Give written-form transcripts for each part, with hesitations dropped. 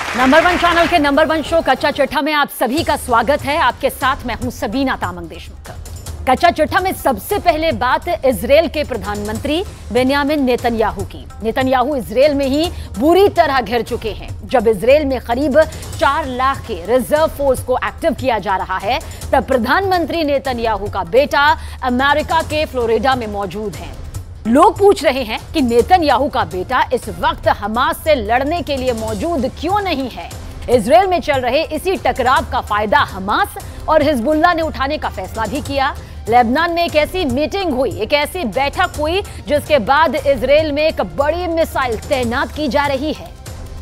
Number 1 channel के number 1 show Kachcha Chittha में आप सभी का स्वागत है। आपके साथ मैं हूं सबीना तामंग देशमुख। कच्चा चिट्ठा में सबसे पहले बात इजराइल के प्रधानमंत्री बेन्यामिन नेतन्याहू की। नेतन्याहू इजराइल में ही बुरी तरह घिर चुके हैं। जब इजराइल में करीब 4 लाख के रिजर्व फोर्स को एक्टिव किया जा रहा है, तब प्रधानमंत्री नेतन्याहू का बेटा अमेरिका के फ्लोरिडा में मौजूद है। लोग पूछ रहे हैं कि नेतन्याहू का बेटा इस वक्त हमास से लड़ने के लिए मौजूद क्यों नहीं है। इजराइल में चल रहे इसी टकराव का फायदा हमास और हिजबुल्लाह ने उठाने का फैसला भी किया। लेबनान में एक ऐसी मीटिंग हुई, एक ऐसी बैठक हुई जिसके बाद इजराइल में एक बड़ी मिसाइल तैनात की जा रही है।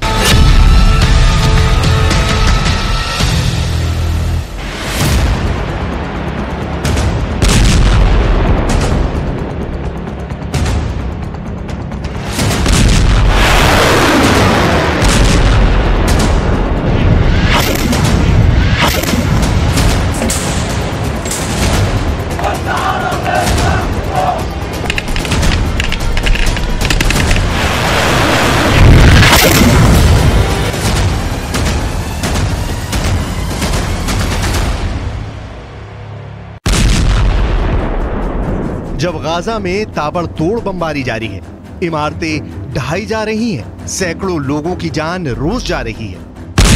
जब गाजा में ताबड़तोड़ बमबारी जारी है, इमारतें ढहाई जा रही हैं, सैकड़ों लोगों की जान रोज जा रही है।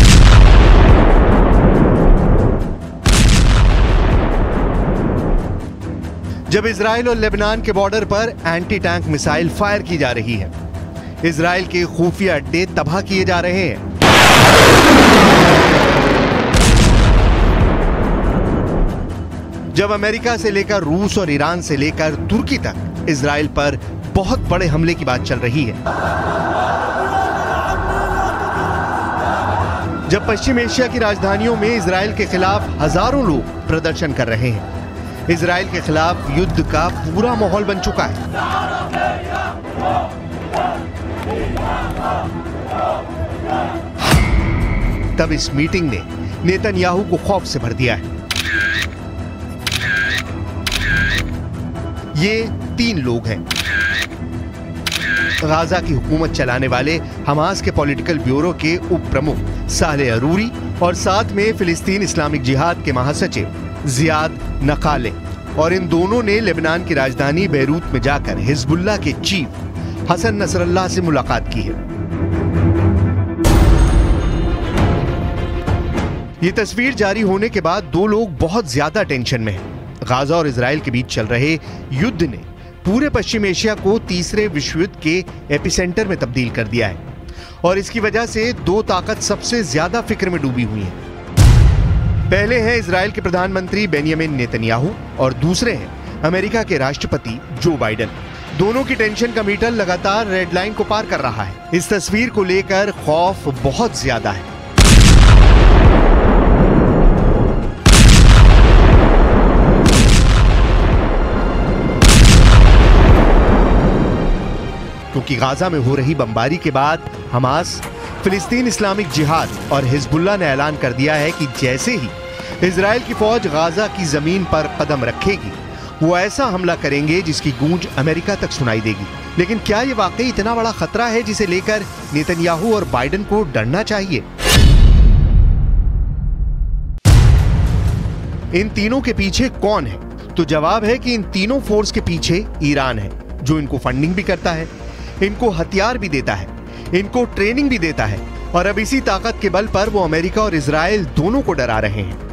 जब इजराइल और लेबनान के बॉर्डर पर एंटी टैंक मिसाइल फायर की जा रही है, इजराइल के खुफिया अड्डे तबाह किए जा रहे हैं। जब अमेरिका से लेकर रूस और ईरान से लेकर तुर्की तक इजराइल पर बहुत बड़े हमले की बात चल रही है। जब पश्चिम एशिया की राजधानियों में इजराइल के खिलाफ हजारों लोग प्रदर्शन कर रहे हैं, इजराइल के खिलाफ युद्ध का पूरा माहौल बन चुका है। तब इस मीटिंग ने नेतन्याहू को खौफ से भर दिया है। ये 3 लोग हैं। गाजा की हुकूमत चलाने वाले हमास के पॉलिटिकल ब्यूरो के उप प्रमुख सालेह अरूरी और साथ में फिलिस्तीन इस्लामिक जिहाद के महासचिव जियाद नकाले, और इन दोनों ने लेबनान की राजधानी बेरूत में जाकर हिजबुल्लाह के चीफ हसन नसरल्लाह से मुलाकात की है। ये तस्वीर जारी होने के बाद 2 लोग बहुत ज्यादा टेंशन में हैं। गाजा और इजराइल के बीच चल रहे युद्ध ने पूरे पश्चिम एशिया को तीसरे विश्व युद्ध के एपिसेंटर में तब्दील कर दिया है, और इसकी वजह से 2 ताकत सबसे ज्यादा फिक्र में डूबी हुई हैं। पहले हैं इजराइल के प्रधानमंत्री बेन्यामिन नेतन्याहू और दूसरे हैं अमेरिका के राष्ट्रपति जो बाइडेन। दोनों की टेंशन का मीटर लगातार रेड लाइन को पार कर रहा है। इस तस्वीर को लेकर खौफ बहुत ज्यादा है। क्योंकि गाजा में हो रही बमबारी के बाद हमास, फिलिस्तीन इस्लामिक जिहाद और हिजबुल्लाह ने ऐलान कर दिया है कि जैसे ही इजराइल की फौज गाजा की जमीन पर कदम रखेगी, वो ऐसा हमला करेंगे जिसकी गूंज अमेरिका तक सुनाई देगी। लेकिन क्या ये वाकई इतना बड़ा खतरा है जिसे लेकर नेतन्याहू और बाइडेन को डरना चाहिए? इन तीनों के पीछे कौन है? तो जवाब है कि इन तीनों फोर्स के पीछे ईरान है, जो इनको फंडिंग भी करता है, इनको हथियार भी देता है, इनको ट्रेनिंग भी देता है, और अब इसी ताकत के बल पर वो अमेरिका और इजराइल दोनों को डरा रहे हैं।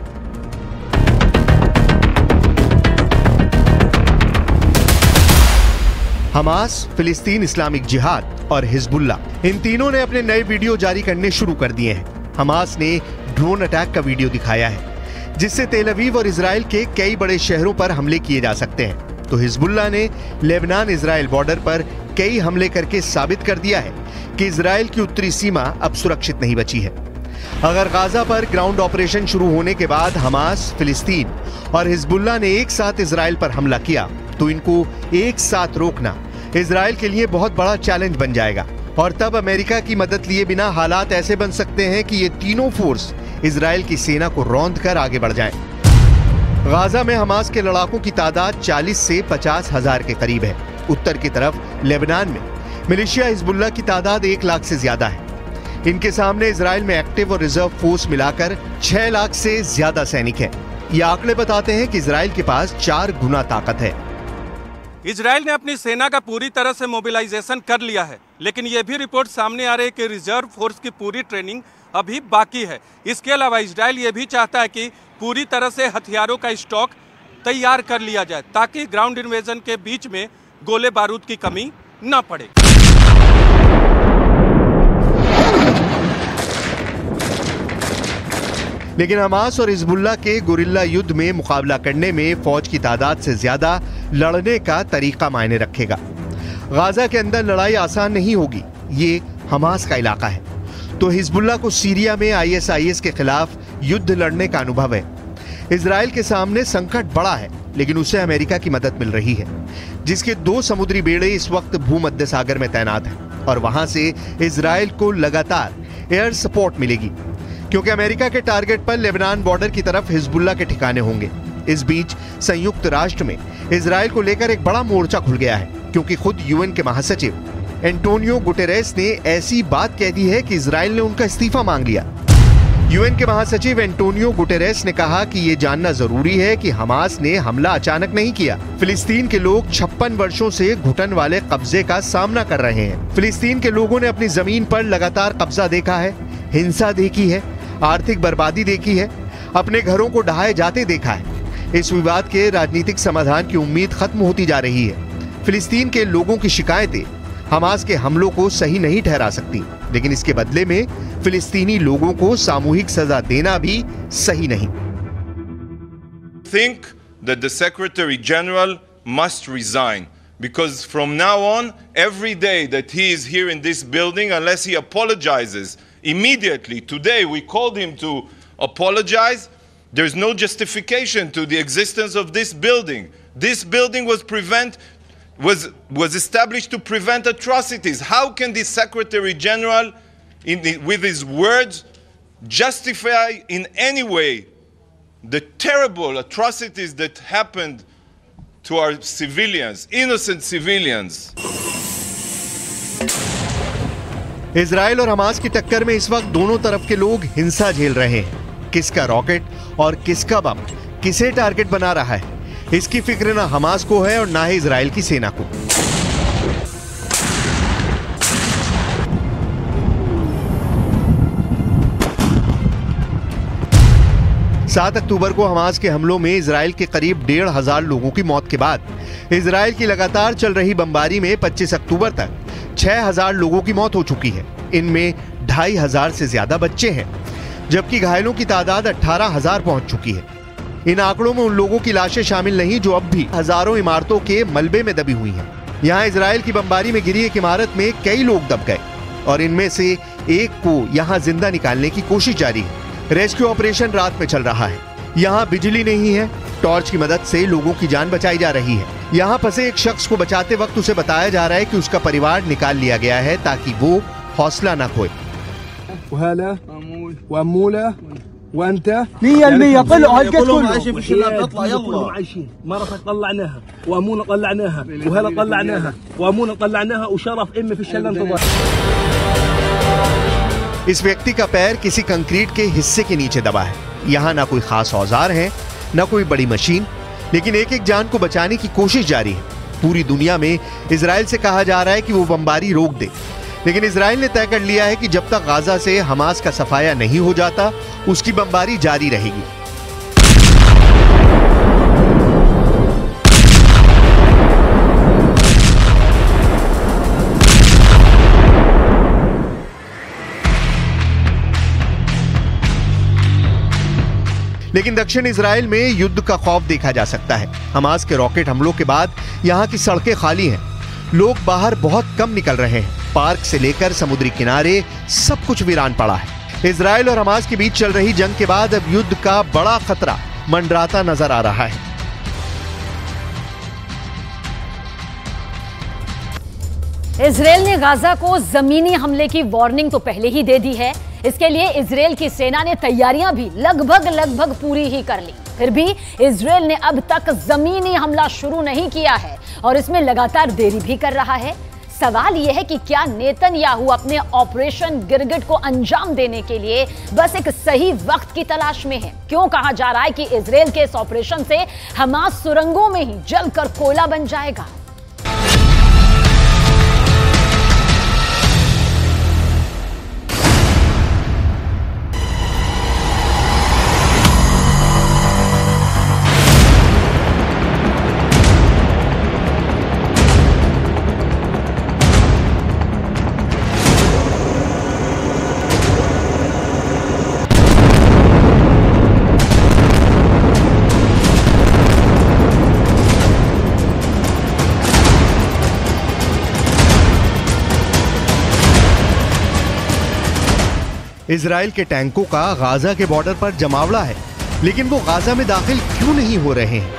हमास, फिलिस्तीन इस्लामिक जिहाद और हिजबुल्लाह, इन तीनों ने अपने नए वीडियो जारी करने शुरू कर दिए हैं। हमास ने ड्रोन अटैक का वीडियो दिखाया है, जिससे तेल अवीव और इजराइल के कई बड़े शहरों पर हमले किए जा सकते हैं। तो हिजबुल्लाह ने लेबनान इजराइल बॉर्डर पर कई हमले करके साबित कर दिया है कि इजराइल की उत्तरी सीमा अब सुरक्षित नहीं बची है। अगर गाजा पर ग्राउंड ऑपरेशन शुरू होने के बाद हमास, फिलिस्तीन और हिजबुल्लाह ने एक साथ इजराइल पर हमला किया, तो इनको एक साथ रोकना इजराइल के लिए बहुत बड़ा चैलेंज बन जाएगा। और तब अमेरिका की मदद लिए बिना हालात ऐसे बन सकते हैं कि ये तीनों फोर्स इजराइल की सेना को रौंद कर आगे बढ़ जाएं। गाजा में हमास के लड़ाकों की तादाद 40 से 50 हजार के करीब है। उत्तर की तरफ लेबनान में मिलिशिया हिजबुल्लाह की तादाद 1 लाख से ज्यादा है। इनके सामने इजराइल में एक्टिव और रिजर्व फोर्स मिलाकर 6 लाख से ज्यादा सैनिक हैं। ये आंकड़े बताते हैं कि इजराइल के पास 4 गुना ताकत है। इजराइल ने अपनी सेना का पूरी तरह से मोबिलाइजेशन कर लिया है, लेकिन यह भी रिपोर्ट सामने आ रही है कि रिजर्व फोर्स की पूरी ट्रेनिंग अभी बाकी है। इसके अलावा इजराइल ये भी चाहता है कि पूरी तरह से हथियारों का स्टॉक तैयार कर लिया जाए ताकि ग्राउंड इन्वेजन के बीच में गोले बारूद की कमी न पड़े। लेकिन हमास और हिजबुल्लाह के गुरिल्ला युद्ध में मुकाबला करने में फौज की तादाद से ज्यादा लड़ने का तरीका मायने रखेगा। गाजा के अंदर लड़ाई आसान नहीं होगी, ये हमास का इलाका है, तो हिजबुल्लाह को सीरिया में ISIS के खिलाफ युद्ध लड़ने का अनुभव है। इजराइल के सामने संकट बड़ा है, लेकिन उसे अमेरिका की मदद मिल रही है, जिसके 2 समुद्री बेड़े इस वक्त भूमध्य सागर में तैनात हैं और वहां से इजराइल को लगातार एयर सपोर्ट मिलेगी, क्योंकि अमेरिका के टारगेट पर लेबनान बॉर्डर की तरफ हिजबुल्लाह के ठिकाने होंगे। इस बीच संयुक्त राष्ट्र में इजराइल को लेकर एक बड़ा मोर्चा खुल गया है, क्योंकि खुद UN के महासचिव एंटोनियो गुटेरेस ने ऐसी बात कह दी है कि इजराइल ने उनका इस्तीफा मांग लिया। UN के महासचिव एंटोनियो गुटेरेस ने कहा कि यह जानना जरूरी है कि हमास ने हमला अचानक नहीं किया। फिलिस्तीन के लोग 56 वर्षों से घुटन वाले कब्जे का सामना कर रहे हैं। फिलिस्तीन के लोगों ने अपनी जमीन पर लगातार कब्जा देखा है, हिंसा देखी है, आर्थिक बर्बादी देखी है, अपने घरों को ढहाए जाते देखा है। इस विवाद के राजनीतिक समाधान की उम्मीद खत्म होती जा रही है। फिलिस्तीन के लोगों की शिकायतें हमास के हमलों को सही नहीं ठहरा सकती, लेकिन इसके बदले में फिलिस्तीनी लोगों को सामूहिक सजा देना भी सही नहीं। Think that the Secretary General must resign, because from now on, every day that he is here in this building, unless he apologizes immediately, today we called him to apologize, there's no justification to the existence of this building. This building was established to prevent atrocities. How can the Secretary General, with his words, justify in any way the terrible atrocities that happened to our civilians, innocent civilians? Israel और Hamas की टक्कर में इस वक्त दोनों तरफ के लोग हिंसा झेल रहे हैं। किसका रॉकेट और किसका बम किसे टारगेट बना रहा है, इसकी फिक्र ना हमास को है और ना ही इजराइल की सेना को। सात अक्टूबर को हमास के हमलों में इजराइल के करीब 1,500 लोगों की मौत के बाद इजराइल की लगातार चल रही बमबारी में 25 अक्टूबर तक 6,000 लोगों की मौत हो चुकी है। इनमें 2,500 से ज्यादा बच्चे हैं, जबकि घायलों की तादाद 18,000 पहुंच चुकी है। इन आंकड़ों में उन लोगों की लाशें शामिल नहीं जो अब भी हजारों इमारतों के मलबे में दबी हुई हैं। यहाँ इजराइल की बमबारी में गिरी एक इमारत में कई लोग दब गए और इनमें से एक को यहाँ जिंदा निकालने की कोशिश जारी है। रेस्क्यू ऑपरेशन रात में चल रहा है। यहाँ बिजली नहीं है, टॉर्च की मदद से लोगों की जान बचाई जा रही है। यहाँ फंसे एक शख्स को बचाते वक्त उसे बताया जा रहा है कि उसका परिवार निकाल लिया गया है ताकि वो हौसला न खोए। وانت 100% طلعوا هالقد كلهم عايشين في الشلال تطلع يلا كلهم عايشين مرتك طلعناها وامونا طلعناها وهلا طلعناها وامونا طلعناها وشرف امي في الشلال انتظر। इस व्यक्ति का पैर किसी कंक्रीट के हिस्से के नीचे दबा है। यहाँ ना कोई खास औजार है, ना कोई बड़ी मशीन, लेकिन एक एक जान को बचाने की कोशिश जारी है। पूरी दुनिया में इजराइल से कहा जा रहा है कि वो बमबारी रोक दे, लेकिन इजराइल ने तय कर लिया है कि जब तक गाजा से हमास का सफाया नहीं हो जाता, उसकी बमबारी जारी रहेगी। लेकिन दक्षिण इजराइल में युद्ध का खौफ देखा जा सकता है। हमास के रॉकेट हमलों के बाद यहाँ की सड़कें खाली हैं। लोग बाहर बहुत कम निकल रहे हैं। पार्क से लेकर समुद्री किनारे सब कुछ वीरान पड़ा है। इजराइल और हमास के बीच चल रही जंग के बाद अब युद्ध का बड़ा खतरा मंडराता नजर आ रहा है। इजराइल ने गाजा को जमीनी हमले की वार्निंग तो पहले ही दे दी है। इसके लिए इजराइल की सेना ने तैयारियां भी लगभग पूरी ही कर ली। फिर भी इजराइल ने अब तक जमीनी हमला शुरू नहीं किया है और इसमें लगातार देरी भी कर रहा है। सवाल यह है कि क्या नेतन्याहू अपने ऑपरेशन गिरगिट को अंजाम देने के लिए बस एक सही वक्त की तलाश में है? क्यों कहा जा रहा है कि इजराइल के इस ऑपरेशन से हमास सुरंगों में ही जलकर कोयला बन जाएगा? इजराइल के टैंकों का गाजा के बॉर्डर पर जमावड़ा है, लेकिन वो गाजा में दाखिल क्यों नहीं हो रहे हैं?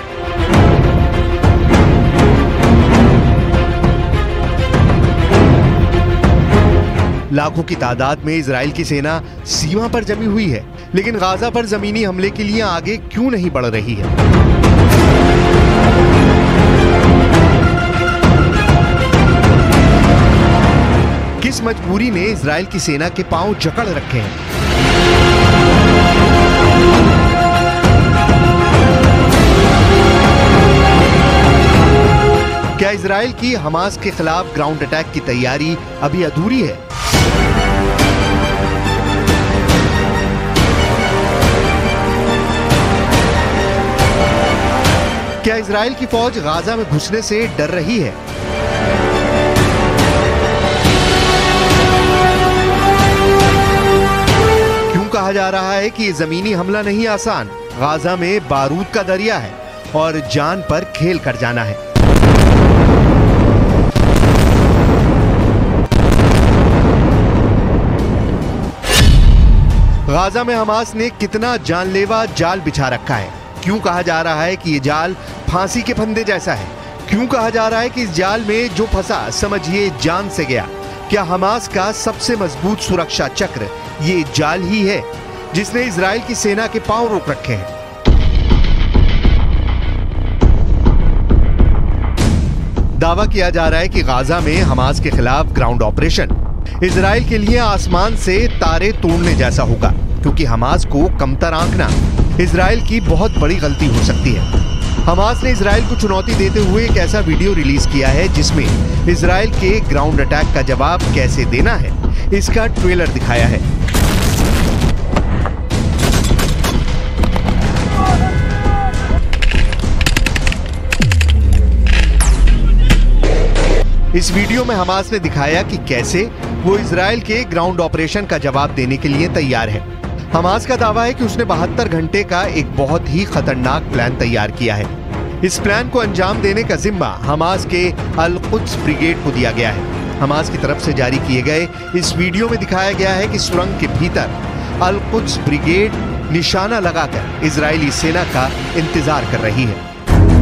लाखों की तादाद में इजराइल की सेना सीमा पर जमी हुई है, लेकिन गाजा पर जमीनी हमले के लिए आगे क्यों नहीं बढ़ रही है? किस मजबूरी ने इजराइल की सेना के पांव जकड़ रखे हैं? क्या इजराइल की हमास के खिलाफ ग्राउंड अटैक की तैयारी अभी अधूरी है? क्या इजराइल की फौज गाजा में घुसने से डर रही है? कहा जा रहा है कि ये जमीनी हमला नहीं आसान, गाजा में बारूद का दरिया है और जान पर खेल कर जाना है। गाजा में हमास ने कितना जानलेवा जाल बिछा रखा है? क्यों कहा जा रहा है कि ये जाल फांसी के फंदे जैसा है? क्यों कहा जा रहा है कि इस जाल में जो फंसा समझिए जान से गया? क्या हमास का सबसे मजबूत सुरक्षा चक्र ये जाल ही है जिसने इजराइल की सेना के पांव रोक रखे हैं? दावा किया जा रहा है कि गाजा में हमास के खिलाफ ग्राउंड ऑपरेशन इजराइल के लिए आसमान से तारे तोड़ने जैसा होगा, क्योंकि हमास को कमतर आंकना इजराइल की बहुत बड़ी गलती हो सकती है। हमास ने इजराइल को चुनौती देते हुए एक ऐसा वीडियो रिलीज किया है जिसमें इजराइल के ग्राउंड अटैक का जवाब कैसे देना है इसका ट्रेलर दिखाया है। इस वीडियो में हमास ने दिखाया कि कैसे वो इजराइल के ग्राउंड ऑपरेशन का जवाब देने के लिए तैयार है। हमास का दावा है कि उसने 72 घंटे का एक बहुत ही खतरनाक प्लान तैयार किया है। इस प्लान को अंजाम देने का जिम्मा हमास के अल-कुद्स ब्रिगेड को दिया गया है। हमास की तरफ से जारी किए गए इस वीडियो में दिखाया गया है कि सुरंग के भीतर अल-कुद्स ब्रिगेड निशाना लगाकर इजरायली सेना का इंतजार कर रही है।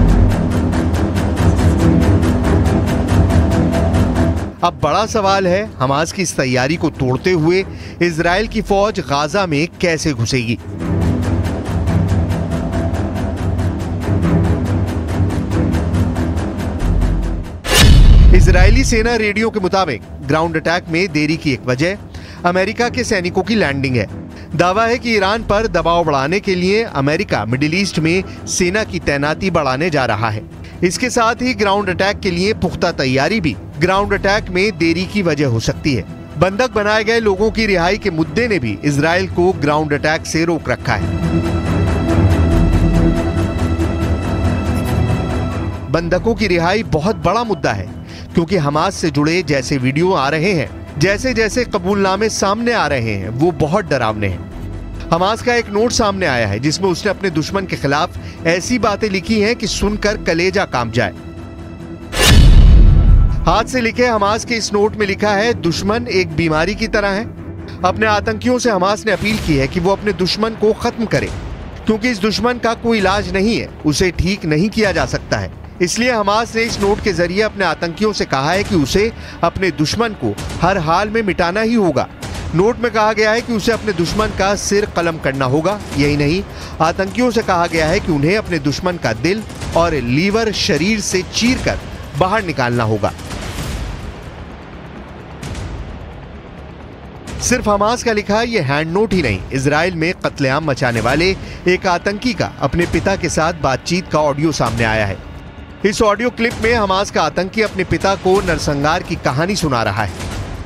अब बड़ा सवाल है, हमास की इस तैयारी को तोड़ते हुए इजराइल की फौज गाजा में कैसे घुसेगी? इजरायली सेना रेडियो के मुताबिक ग्राउंड अटैक में देरी की एक वजह अमेरिका के सैनिकों की लैंडिंग है। दावा है कि ईरान पर दबाव बढ़ाने के लिए अमेरिका मिडिल ईस्ट में सेना की तैनाती बढ़ाने जा रहा है। इसके साथ ही ग्राउंड अटैक के लिए पुख्ता तैयारी भी ग्राउंड अटैक में देरी की वजह हो सकती है। बंधक बनाए गए लोगों की रिहाई के मुद्दे ने भी इजराइल को ग्राउंड अटैक से रोक रखा है। बंधकों की रिहाई बहुत बड़ा मुद्दा है, क्योंकि हमास से जुड़े जैसे वीडियो आ रहे हैं, जैसे जैसे कबूलनामे सामने आ रहे हैं, वो बहुत डरावने हैं। हमास का एक नोट सामने आया है जिसमें उसने अपने दुश्मन के खिलाफ ऐसी बातें लिखी हैं कि सुनकर कलेजा कांप जाए। हाथ से लिखे हमास के इस नोट में लिखा है, दुश्मन एक बीमारी की तरह है। अपने आतंकियों से हमास ने अपील की है कि वो अपने दुश्मन को खत्म करें, क्योंकि इस दुश्मन का कोई इलाज नहीं है, उसे ठीक नहीं किया जा सकता है। इसलिए हमास ने इस नोट के जरिए अपने आतंकियों से कहा है कि उसे अपने दुश्मन को हर हाल में मिटाना ही होगा। नोट में कहा गया है कि उसे अपने दुश्मन का सिर कलम करना होगा। यही नहीं, आतंकियों से कहा गया है कि उन्हें अपने दुश्मन का दिल और लीवर शरीर से चीरकर बाहर निकालना होगा। सिर्फ हमास का लिखा ये हैंड नोट ही नहीं, इजराइल में कत्लेआम मचाने वाले एक आतंकी का अपने पिता के साथ बातचीत का ऑडियो सामने आया है। इस ऑडियो क्लिप में हमास का आतंकी अपने पिता को नरसंहार की कहानी सुना रहा है।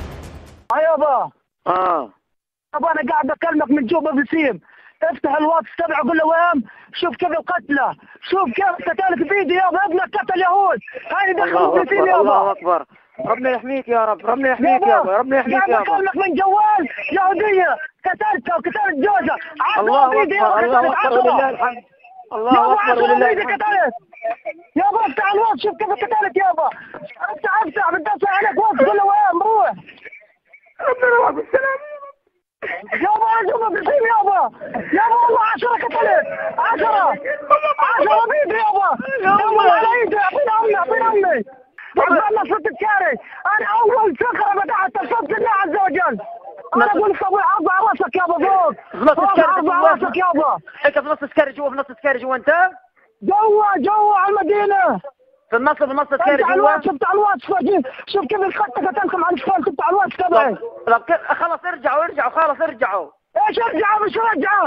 انا قاعد اكلمك من جوبا بسيم، افتح الواتس تبعه قول له وين، شوف كيف قتله، شوف كيف قتلك فيديو يابا، ابنك قتل يهود، هاي دخلوا بسيم يابا. الله اكبر، ربنا يحميك يا رب، ربنا يحميك يابا، ربنا يحميك يابا. بكلمك من جوال يهوديه قتلتها وقتلت جوزها، الله فيديو الله اكبر ولله الحمد، الله اكبر ولله الحمد. يابا افتح الواتس شوف كيف قتلت يابا، افتح بتدفع عليك واتس قول له وين بروح. ربنا يوفقك بالسلامه يابا، يابا بسيم يابا، يابا والله 10 قتلت، 10 بيدي يابا، يابا على ايدي، اعطيني امي اعطيني امي. ربنا صرت تكاري، انا اول فقره فتحت صوت الله عز وجل. انا اقول لك ارفع راسك يابا فوق، ارفع راسك يابا. انت في نص سكاري جوا، في نص سكاري جوا انت؟ جوا على المدينه. في النص سكاري جوا. بتاع الواتس شوف كيف الخطه قتلكم على الفيس بتاع الواتس تبعي. خلاص ارجعوا خلاص ارجعوا. ايش ارجعوا مش رجعوا.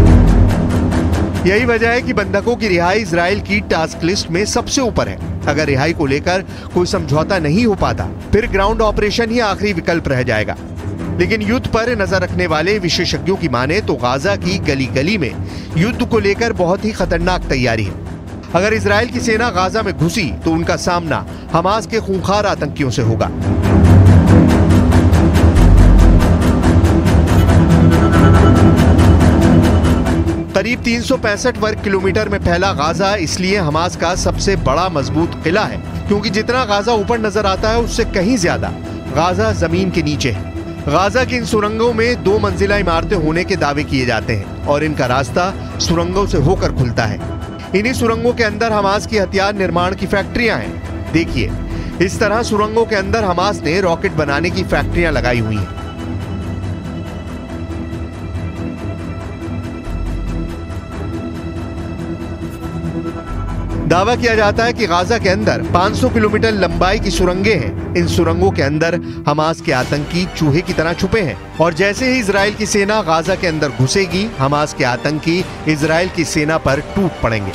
यही वजह है कि बंधकों की रिहाई इजराइल की टास्क लिस्ट में सबसे ऊपर है। अगर रिहाई को लेकर कोई समझौता नहीं हो पाता, फिर ग्राउंड ऑपरेशन ही आखिरी विकल्प रह जाएगा। लेकिन युद्ध पर नजर रखने वाले विशेषज्ञों की माने तो गाजा की गली गली में युद्ध को लेकर बहुत ही खतरनाक तैयारी है। अगर इजराइल की सेना गाजा में घुसी तो उनका सामना हमास के खूंखार आतंकियों से होगा। करीब 365 वर्ग किलोमीटर में फैला गाजा इसलिए हमास का सबसे बड़ा मजबूत किला है, क्योंकि जितना गाजा ऊपर नजर आता है उससे कहीं ज्यादा गाजा जमीन के नीचे है। गाजा की इन सुरंगों में 2 मंजिला इमारतें होने के दावे किए जाते हैं और इनका रास्ता सुरंगों से होकर खुलता है। इन्हीं सुरंगों के अंदर हमास की हथियार निर्माण की फैक्ट्रियां हैं। देखिए, इस तरह सुरंगों के अंदर हमास ने रॉकेट बनाने की फैक्ट्रियां लगाई हुई हैं। दावा किया जाता है कि गाजा के अंदर 500 किलोमीटर लंबाई की सुरंगें हैं। इन सुरंगों के अंदर हमास के आतंकी चूहे की तरह छुपे हैं और जैसे ही इजराइल की सेना गाजा के अंदर घुसेगी, हमास के आतंकी इजराइल की सेना पर टूट पड़ेंगे।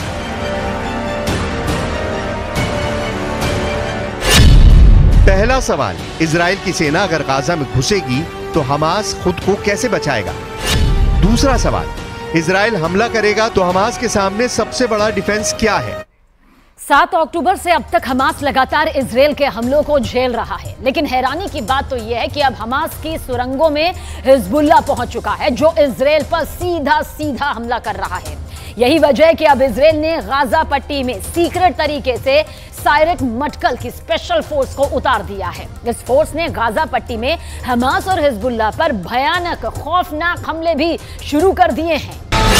पहला सवाल, इजराइल की सेना अगर गाजा में घुसेगी तो हमास खुद को कैसे बचाएगा? दूसरा सवाल, इजराइल हमला करेगा तो हमास के सामने सबसे बड़ा डिफेंस क्या है? 7 अक्टूबर से अब तक हमास लगातार इजराइल के हमलों को झेल रहा है, लेकिन हैरानी की बात तो यह है कि अब हमास की सुरंगों में हिजबुल्लाह पहुंच चुका है, जो इजराइल पर सीधा हमला कर रहा है। यही वजह है कि अब इजराइल ने गाजा पट्टी में सीक्रेट तरीके से सायरक मटकल की स्पेशल फोर्स को उतार दिया है। इस फोर्स ने गाजा पट्टी में हमास और हिजबुल्लाह पर भयानक खौफनाक हमले भी शुरू कर दिए हैं।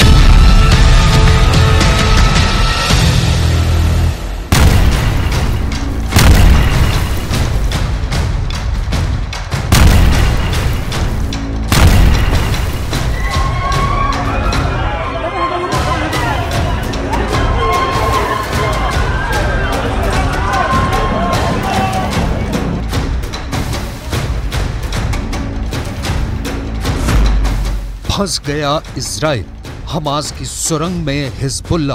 फंस गया इजराइल, हमास की सुरंग में हिजबुल्लाह।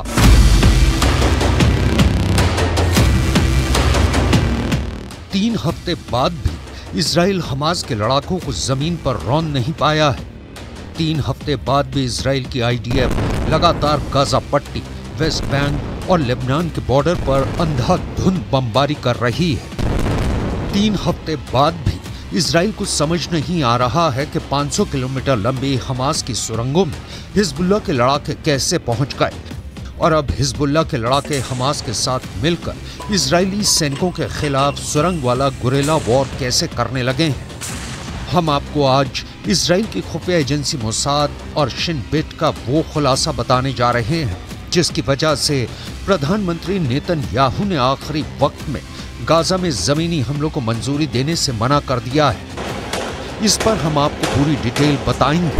तीन हफ्ते बाद भी इजराइल हमास के लड़ाकों को जमीन पर रौंद नहीं पाया है। 3 हफ्ते बाद भी इजराइल की आईडीएफ लगातार गाजा पट्टी, वेस्ट बैंक और लेबनान के बॉर्डर पर अंधाधुंध बमबारी कर रही है। 3 हफ्ते बाद भी इजराइल को समझ नहीं आ रहा है कि 500 किलोमीटर लंबी हमास की सुरंगों में हिजबुल्लाह के लड़ाके कैसे पहुंच गए और अब हिजबुल्लाह के लड़ाके हमास के साथ मिलकर इजरायली सैनिकों के खिलाफ सुरंग वाला गुरेला वॉर कैसे करने लगे हैं। हम आपको आज इजराइल की खुफिया एजेंसी मोसाद और शिन बेट का वो खुलासा बताने जा रहे हैं जिसकी वजह से प्रधानमंत्री नेतन्याहू ने आखिरी वक्त में गाजा में जमीनी हमलों को मंजूरी देने से मना कर दिया है। इस पर हम आपको पूरी डिटेल बताएंगे।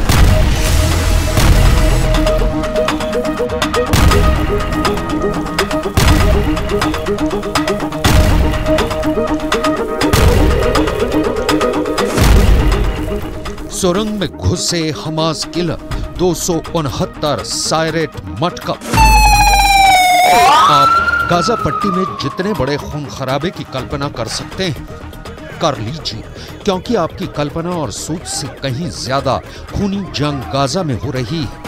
सुरंग में घुसे हमास किलर 269 सायरेट मटका। आप गाजा पट्टी में जितने बड़े खून खराबे की कल्पना कर सकते हैं कर लीजिए, क्योंकि आपकी कल्पना और सोच से कहीं ज्यादा खूनी जंग गाजा में हो रही है।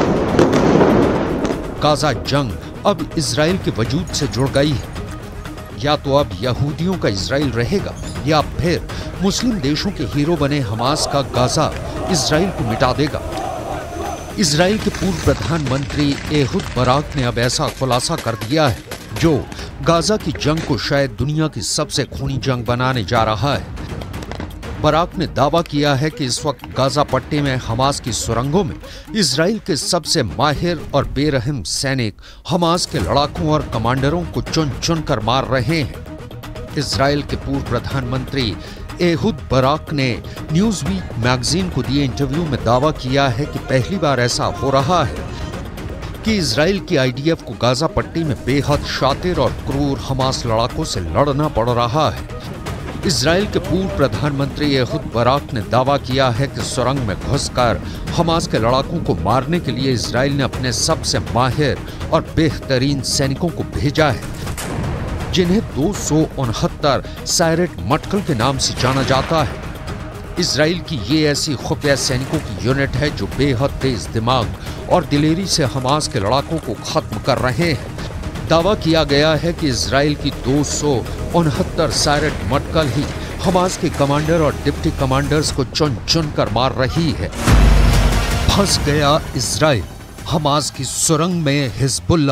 गाजा जंग अब इजराइल के वजूद से जुड़ गई है। या तो अब यहूदियों का इजराइल रहेगा या फिर मुस्लिम देशों के हीरो बने हमास का गाजा इजराइल को मिटा देगा। इजराइल के पूर्व प्रधानमंत्री एहुद बराक ने अब ऐसा खुलासा कर दिया है जो गाजा की जंग को शायद दुनिया की सबसे खूनी जंग बनाने जा रहा है। बराक ने दावा किया है कि इस वक्त गाजा पट्टी में हमास की सुरंगों में इजराइल के सबसे माहिर और बेरहम सैनिक हमास के लड़ाकों और कमांडरों को चुन चुन कर मार रहे हैं। इजराइल के पूर्व प्रधानमंत्री एहुद बराक ने न्यूज़वीक मैगजीन को दिए इंटरव्यू में दावा किया है कि पहली बार ऐसा हो रहा है कि इजराइल की आईडीएफ को गाजा पट्टी में बेहद शातिर और क्रूर हमास लड़ाकों से लड़ना पड़ रहा है। इजराइल के पूर्व प्रधानमंत्री एहुद बराक ने दावा किया है कि सुरंग में घुसकर हमास के लड़ाकों को मारने के लिए इजराइल ने अपने सबसे माहिर और बेहतरीन सैनिकों को भेजा है, जिन्हें 269 सायरेट मटकल के नाम से जाना जाता है। इजराइल की ये ऐसी खुफिया सैनिकों की यूनिट है जो बेहद तेज दिमाग और दिलेरी से हमास के लड़ाकों को खत्म कर रहे हैं। दावा किया गया है कि इजराइल की 269 सायरेट मटकल ही हमास के कमांडर और डिप्टी कमांडर्स को चुन चुन कर मार रही है। फंस गया इजराइल हमास की सुरंग में हिजबुल्ला।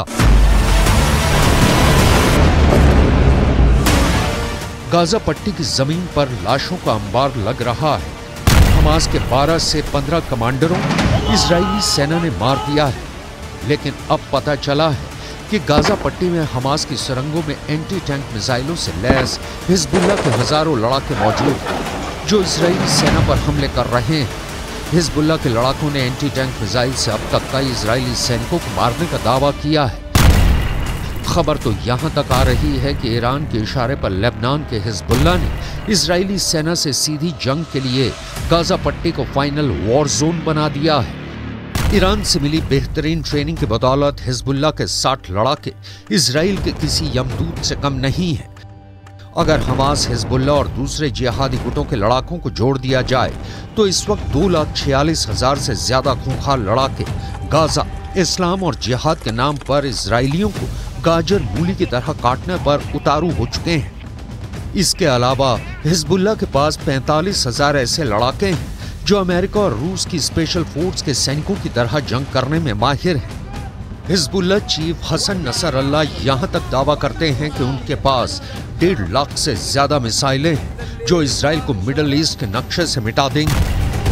गाजा पट्टी की जमीन पर लाशों का अंबार लग रहा है। हमास के 12 से 15 कमांडरों इजरायली सेना ने मार दिया है, लेकिन अब पता चला है कि गाजा पट्टी में हमास की सुरंगों में एंटी टैंक मिसाइलों से लैस हिजबुल्ला के हजारों लड़ाके मौजूद हैं जो इजरायली सेना पर हमले कर रहे हैं। हिजबुल्ला के लड़ाकों ने एंटी टैंक मिसाइल से अब तक कई इजरायली सैनिकों को मारने का दावा किया है। खबर तो यहां तक आ रही है कि ईरान के इशारे पर लेबनान के हिजबुल्ला ने इजरायली सेना से सीधी जंग के लिए गाजा पट्टी को फाइनल वॉर जोन बना दिया है। ईरान से मिली बेहतरीन ट्रेनिंग की बदौलत हिजबुल्ला के 60 लड़ाके इजराइल के किसी यमदूत से कम नहीं है। अगर हमास, हिजबुल्ला और दूसरे जिहादी गुटों के लड़ाकों को जोड़ दिया जाए तो इस वक्त 2,46,000 से ज्यादा खूंखार लड़ाके गाजा, इस्लाम और जिहाद के नाम पर इजरायलियों को गाजर मूली की तरह काटने पर उतारू हो चुके हैं। इसके अलावा हिजबुल्ला के पास 45,000 ऐसे लड़ाके हैं जो अमेरिका और रूस की स्पेशल फोर्स के सैनिकों की तरह जंग करने में माहिर हैं। हिजबुल्ला चीफ हसन नसरल्लाह यहां तक दावा करते हैं कि उनके पास 1.5 लाख से ज्यादा मिसाइलें हैं जो इजराइल को मिडल ईस्ट के नक्शे से मिटा देंगी।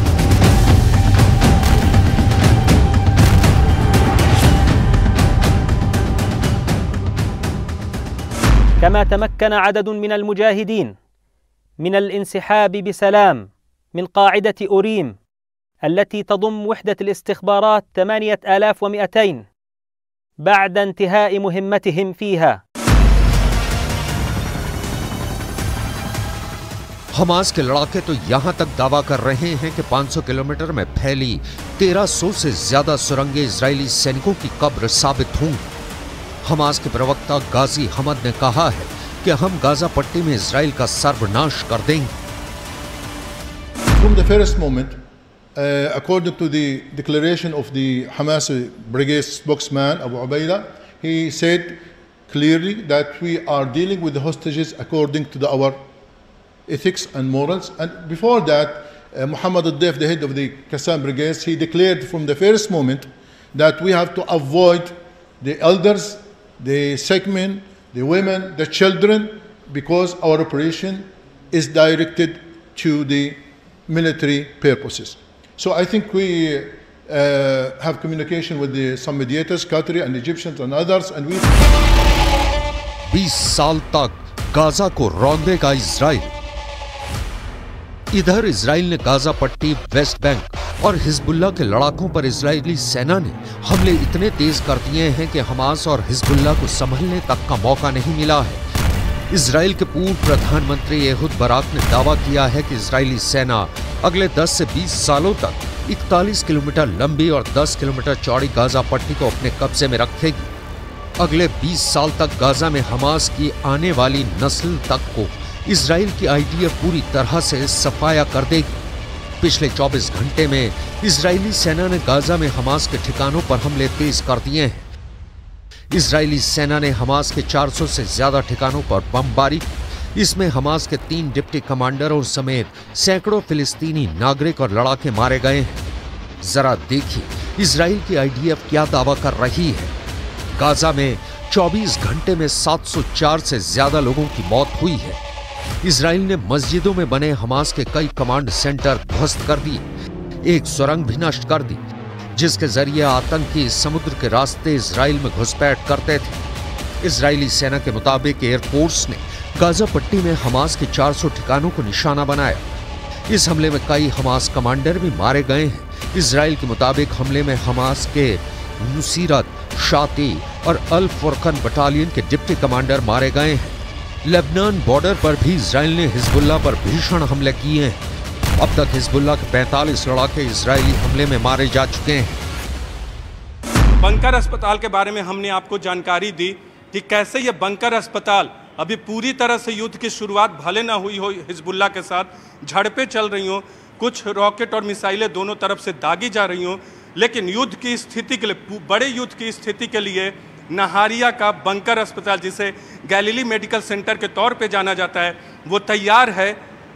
كما تمكن عدد من المجاهدين من الانسحاب بسلام من قاعدة أوريم التي تضم وحدة الاستخبارات 8200 بعد انتهاء مهمتهم فيها. हमास के लड़ाके तो यहां तक दावा कर रहे हैं कि 500 किलोमीटर में फैली 1300 से ज्यादा सुरंगें इजरायली सैनिकों की कब्र साबित होंगी। हमास के प्रवक्ता गाजी हमद ने कहा है कि हम गाजा पट्टी में इजराइल का सर्वनाश कर देंगे। From the first moment, according to the declaration of the Hamas brigade spokesman Abu Ubaida, he said clearly that we are dealing with the hostages according to our ethics and morals. And before that, Muhammad al-Def, the head of the Qassam brigades, he declared from the first moment that we have to avoid the elders, the sick men, the women, the children, because our operation is directed to the military purposes. So I think we have communication with some mediators, Qatari and Egyptians and others, and we 20 साल तक Gaza को रौंदेगा Israel. इधर Israel ने Gaza पट्टी, west bank और Hezbollah के लड़ाकों पर इजरायली सेना ने हमले इतने तेज कर दिए हैं कि हमास और हिजबुल्ला को संभलने तक का मौका नहीं मिला है। इजराइल के पूर्व प्रधानमंत्री एहुद बाराक ने दावा किया है कि इजरायली सेना अगले 10 से 20 सालों तक 41 किलोमीटर लंबी और 10 किलोमीटर चौड़ी गाजा पट्टी को अपने कब्जे में रखेगी। अगले 20 साल तक गाजा में हमास की आने वाली नस्ल तक को इजराइल की आईडीएफ पूरी तरह से सफाया कर देगी। पिछले 24 घंटे में इजरायली सेना ने गाजा में हमास के ठिकानों पर हमले तेज कर दिए हैं। इजरायली सेना ने हमास के 400 से ज्यादा ठिकानों पर बमबारी की। इसमें हमास के 3 डिप्टी कमांडरों समेत सैकड़ों फिलिस्तीनी नागरिक और लड़ाके मारे गए हैं। जरा देखिए इजराइल की आईडीएफ क्या दावा कर रही है। गाजा में 24 घंटे में 704 से ज्यादा लोगों की मौत हुई है। इजराइल ने मस्जिदों में बने हमास के कई कमांड सेंटर ध्वस्त कर दिए। एक सुरंग भी नष्ट कर दी जिसके जरिए आतंकी समुद्र के रास्ते इजराइल में घुसपैठ करते थे। इजरायली सेना के मुताबिक एयरफोर्स ने गाजा पट्टी में हमास के 400 ठिकानों को निशाना बनाया। इस हमले में कई हमास कमांडर भी मारे गए हैं। इजराइल के मुताबिक हमले में हमास के नुसीरत, शाती और अल फुरकन बटालियन के डिप्टी कमांडर मारे गए हैं। लेबनान बॉर्डर पर भी इजराइल ने हिजबुल्लाह पर भीषण हमले किए हैं। अब तक हिजबुल्लाह के 45 लड़ाके इजरायली हमले में मारे जा चुके हैं। बंकर अस्पताल के बारे में हमने आपको जानकारी दी कि कैसे ये बंकर अस्पताल अभी पूरी तरह से युद्ध की शुरुआत भले ना हुई हो, हिजबुल्लाह के साथ झड़पें चल रही हों, कुछ रॉकेट और मिसाइलें दोनों तरफ से दागी जा रही हों, लेकिन युद्ध की स्थिति के लिए, बड़े युद्ध की स्थिति के लिए नहारिया का बंकर अस्पताल, जिसे गैलीली मेडिकल सेंटर के तौर पे जाना जाता है, वो तैयार है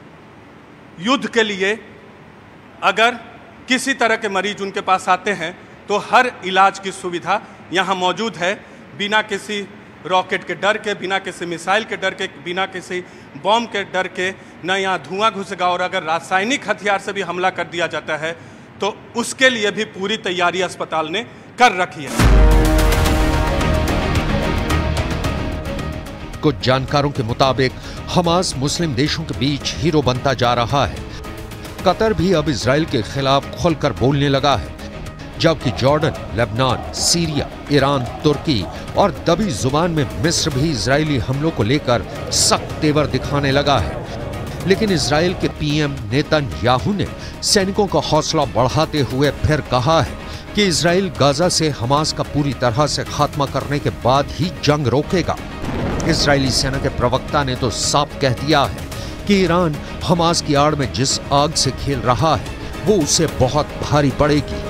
युद्ध के लिए। अगर किसी तरह के मरीज उनके पास आते हैं तो हर इलाज की सुविधा यहाँ मौजूद है, बिना किसी रॉकेट के डर के, बिना किसी मिसाइल के डर के, बिना किसी बॉम्ब के डर के। न यहाँ धुआं घुसेगा और अगर रासायनिक हथियार से भी हमला कर दिया जाता है तो उसके लिए भी पूरी तैयारी अस्पताल ने कर रखी है। कुछ जानकारों के मुताबिक हमास मुस्लिम देशों के बीच हीरो बनता जा रहा है। कतर भी अब इजराइल के खिलाफ खुलकर बोलने लगा है, जबकि Jordan, Lebanon, Syria, Iran, Turkey और दबी जुबान में मिस्र भी इजरायली हमलों को लेकर सख्त तेवर दिखाने लगा है। लेकिन इजराइल के पीएम नेतन्याहू ने सैनिकों का हौसला बढ़ाते हुए फिर कहा है कि इजराइल गाजा से हमास का पूरी तरह से खात्मा करने के बाद ही जंग रोकेगा। इजरायली सेना के प्रवक्ता ने तो साफ कह दिया है कि ईरान हमास की आड़ में जिस आग से खेल रहा है वो उसे बहुत भारी पड़ेगी।